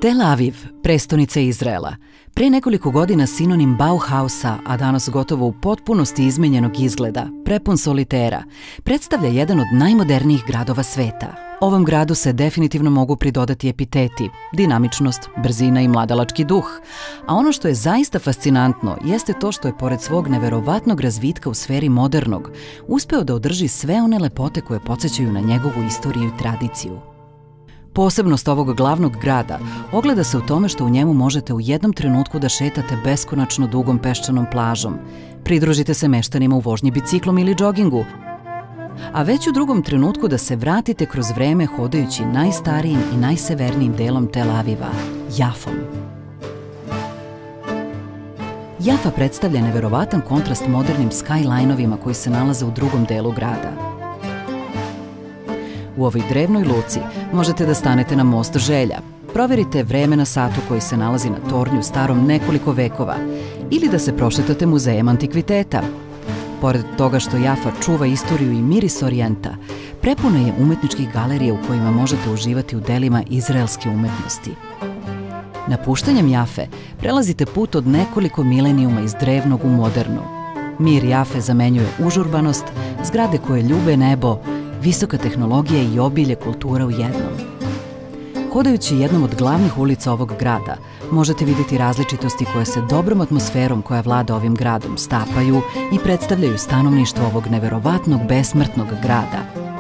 Tel Aviv, prestonica Izraela, pre nekoliko godina sinonim Bauhausa, a danas gotovo u potpunosti izmenjenog izgleda, prepun solitera, predstavlja jedan od najmodernijih gradova sveta. Ovom gradu se definitivno mogu pridodati epiteti, dinamičnost, brzina i mladalački duh. A ono što je zaista fascinantno jeste to što je pored svog neverovatnog razvitka u sferi modernog uspeo da održi sve one lepote koje podsjećaju na njegovu istoriju i tradiciju. Posebnost ovog glavnog grada ogleda se u tome što u njemu možete u jednom trenutku da šetate beskonačno dugom peščanom plažom, pridružite se meštanima u vožnji biciklom ili džogingu, a već u drugom trenutku da se vratite kroz vreme hodajući najstarijim i najsevernijim delom Tel Aviva, Jafom. Jafa predstavlja neverovatan kontrast modernim skyline-ovima koji se nalaze u drugom delu grada. U ovoj drevnoj luci možete da stanete na most želja, proverite vreme na satu koji se nalazi na tornju starom nekoliko vekova ili da se prošetate muzejem antikviteta. Pored toga što Jafa čuva istoriju i miris Orijenta, prepuna je umetničkih galerija u kojima možete uživati u delima izraelske umetnosti. Napuštanjem Jafe prelazite put od nekoliko milenijuma iz drevnog u moderno. Mir Jafe zamenjuje užurbanost, zgrade koje ljube nebo, visoka tehnologija i obilje kultura u jednom. Hodajući jednom od glavnih ulica ovog grada, možete vidjeti različitosti koje se dobrom atmosferom koja vlada ovim gradom stapaju i predstavljaju stanovništvo ovog neverovatnog besmrtnog grada.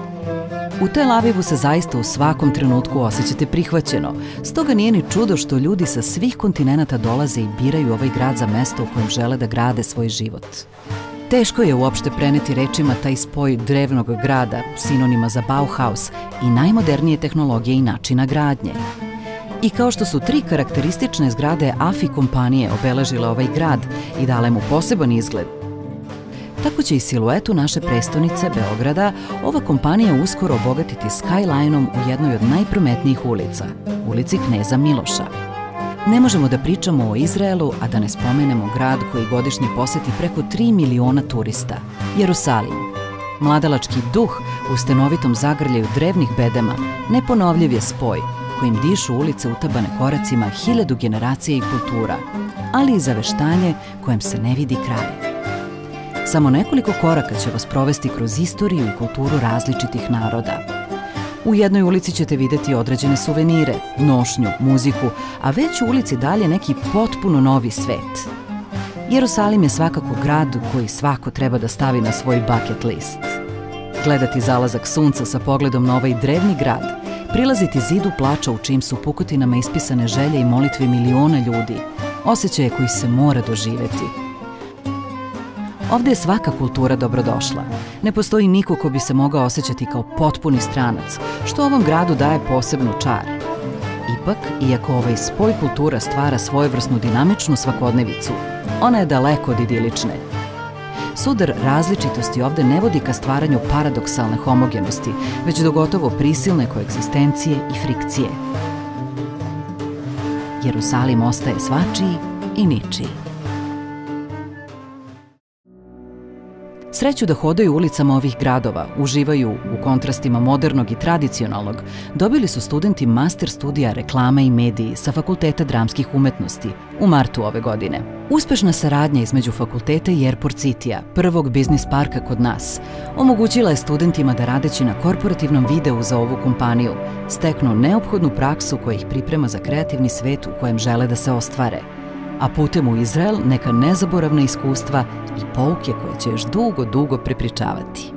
U Tel Avivu se zaista u svakom trenutku osjećate prihvaćeno, stoga nije ni čudo što ljudi sa svih kontinenata dolaze i biraju ovaj grad za mesto u kojem žele da grade svoj život. Teško je uopšte preneti rečima taj spoj drevnog grada, sinonima za Bauhaus i najmodernije tehnologije i načina gradnje. I kao što su tri karakteristične zgrade AFI kompanije obeležile ovaj grad i dale mu poseban izgled, tako će i siluetu naše prestonice Beograda ova kompanija uskoro obogatiti skyline-om u jednoj od najprometnijih ulica, ulici Kneza Miloša. Ne možemo da pričamo o Izraelu, a da ne spomenemo grad koji godišnje poseti preko 3 miliona turista, Jerusalim. Mladalački duh u stenovitom zagrljaju drevnih bedema neponovljiv je spoj kojim dišu ulice utabane koracima 1000 generacija i kultura, ali i zaveštanje kojem se ne vidi kraj. Samo nekoliko koraka će vas provesti kroz istoriju i kulturu različitih naroda. U jednoj ulici ćete videti određene suvenire, nošnju, muziku, a već u ulici dalje neki potpuno novi svet. Jerusalim je svakako grad koji svako treba da stavi na svoj bucket list. Gledati zalazak sunca sa pogledom na ovaj drevni grad, prilaziti zidu plača u čijim su pukotinama ispisane želje i molitve miliona ljudi, osjećaje koji se mora doživeti. Ovde je svaka kultura dobrodošla. Ne postoji niko ko bi se mogao osjećati kao potpuni stranac, što ovom gradu daje posebnu čar. Ipak, iako ovaj spoj kultura stvara svojevrsnu dinamičnu svakodnevicu, ona je daleko od idilične. Sudar različitosti ovde ne vodi ka stvaranju paradoksalne homogenosti, već do gotovo prisilne koegzistencije i frikcije. Jerusalim ostaje svačiji i ničiji. Sreću da hodaju ulicama ovih gradova, uživaju u kontrastima modernog i tradicionalnog, dobili su studenti master studija reklame i mediji sa Fakulteta dramskih umetnosti u martu ove godine. Uspešna saradnja između fakulteta i Airport City-a, prvog biznis parka kod nas, omogućila je studentima da radeći na korporativnom videu za ovu kompaniju steknu neophodnu praksu koja ih priprema za kreativni svet u kojem žele da se ostvare, a putem u Izrael neka nezaboravna iskustva i pouke koje će još dugo prepričavati.